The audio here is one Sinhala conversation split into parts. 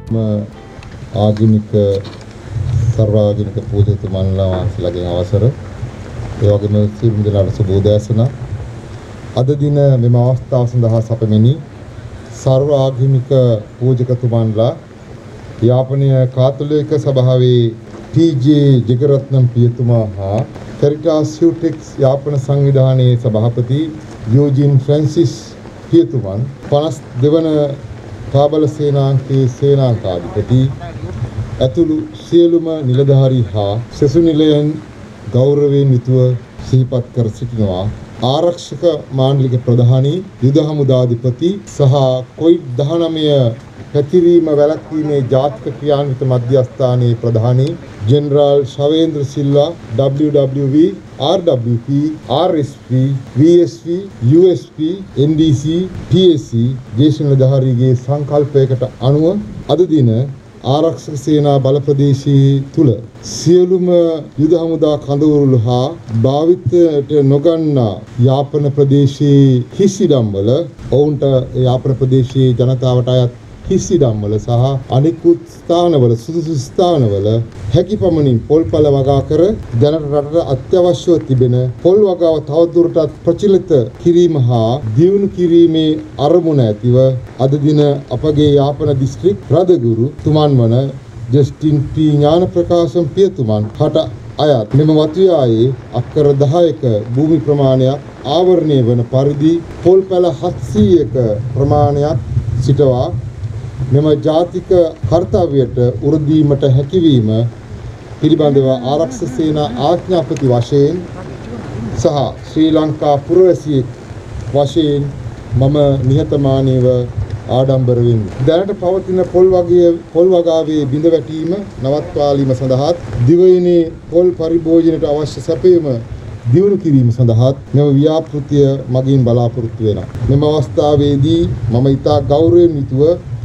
ආගමික සර්වාගමික පූජකතුමන්ලා වහන්සේලාගෙන් අවසර ඒ වගේම සියලුම දෙනාට සුබෝදෑසන. අද දින මෙම අවස්ථාව සඳහා සැපෙමිනි සර්වාගමික පූජකතුමන්ලා යාපනය කාතෝලික සභාවේ ටී.ජේ. ජෙගරත්නම් පියතුමා හා කැරිටාස් හියුටෙක්ස් යාපන සංවිධානයේ සභාපති යෝජින් ෆ්‍රැන්සිස් පියතුමන් 52 වන පාබල සේනාංකයේ සේනාංකාධිපති ඇතුළු සියලුම නිලධාරී හා සෙසු නිලයන් ගෞරවයෙන් යුතුව සිහිපත් කර සිටිනවා. ආරක්ෂක මාණ්ඩලික ප්‍රධානී යුද හමුදාධිපති සහ කොවිඩ්-19 පැතිරීම වැළැක්වීමේ ජාතික ක්‍රියාන්විත මධ්‍යස්ථානයේ ප්‍රධානී general Shavendra Silva WWV RWP RSP VSP USP NDC PSC ජේෂ්ඨ නිලධාරීගේ සංකල්පයකට අනුව අද දින ආරක්ෂක සේනා බල ප්‍රදේශයේ තුල සියලුම යුද හමුදා කඳවුරු හා භාවිතයට නොගන්නා යාපන ප්‍රදේශයේ හිස්සිඩම්වල ඔවුන්ට යාපන ප්‍රදේශයේ ජනතාවට අයත් හිස්සිඩම්වල සහ අනිකුත් ස්ථානවල සුදුසු ස්ථානවල හැකි පමණින් පොල්පල වගා කර දැනට රටට අත්‍යවශ්‍යව තිබෙන පොල් වගාව තවදුරටත් ප්‍රචලිත කිරීම හා දියුණු කිරීමේ අරමුණ ඇතිව අද දින අපගේ යාපන දිස්ත්‍රික් රදගුරු තුමන් වන ජස්ටින් පී ඥානප්‍රකාශම් පියතුමන් හට අයත් මෙම වතුයායේ අක්කර 10ක භූමි ප්‍රමාණයක් ආවරණය වන පරිදි පොල්පල 700ක ප්‍රමාණයක් සිටවා මෙම ජාතික කර්තව්‍යයට උරදීමට හැකියවීම පිළිබඳව ආරක්ෂක සේනා ආඥාපති වශයෙන් සහ ශ්‍රී ලංකා පුරවැසියෙක් වශයෙන් මම නිහතමානීව ආඩම්බර වෙමි. දැනට පවතින පොල් වගාවේ බිඳ වැටීම නවත්වාලීම සඳහා දිවයිනේ පොල් පරිභෝජනයට අවශ්‍ය සැපයීම දියුණු කිරීම සඳහා මෙම ව්‍යාපෘතිය මගින් බලාපොරොත්තු වෙනවා. මෙම අවස්ථාවේදී මම ඉතා ගෞරවයෙන් යුතුව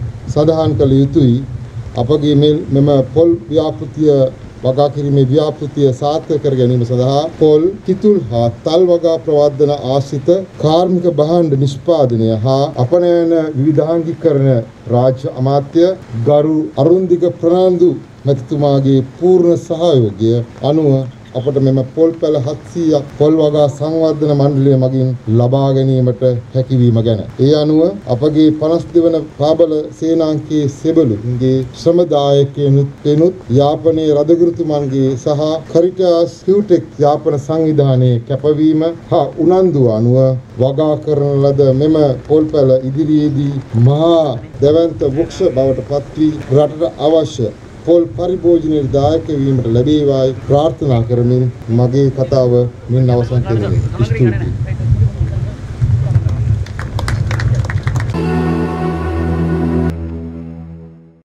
සඳහන් කළ යුතුයි අපගේ මෙම පොල් ව්‍යාපෘතිය වගා කිරීමේ ව්‍යාපෘතිය සාර්ථක කර ගැනීම සඳහා පොල්, කිතුල් හා තල් වගා ප්‍රවර්ධන ආශ්‍රිත කාර්මික භාණ්ඩ නිෂ්පාදනය හා අපනයන විවිධාංගීකරණ රාජ්‍ය අමාත්‍ය ගරු අරුන්දික ප්‍රනාන්දු මැතිතුමාගේ පූර්ණ සහයෝගය අනුව අපට මෙම පොල් පැල 700ක් පොල් වගා සංවර්ධන මණ්ඩලය මගින් ලබා ගැනීමට හැකියවීම ගැන. ඒ අනුව අපගේ 52 වන පාබල සේනාංකයේ සෙබළුන්ගේ ශ්‍රමදායකයනුත් යාපනයේ රදගුරුතුමන්ගේ සහ කැරිටාස් හියුටෙක්ස් යාපන සංවිධානයේ කැපවීම හා උනන්දුව අනුව වගා කරන ලද මෙම පොල් පැල ඉදිරියේදී මහා දැවැන්ත වෘක්ෂ බවට පත් වී රටට අවශ්‍ය පොල් පරිභෝජනයේ දායක වීමට ලැබේවායි ප්‍රාර්ථනා කරමින් මගේ කතාව මින් අවසන් කරමි. ස්තුතියි.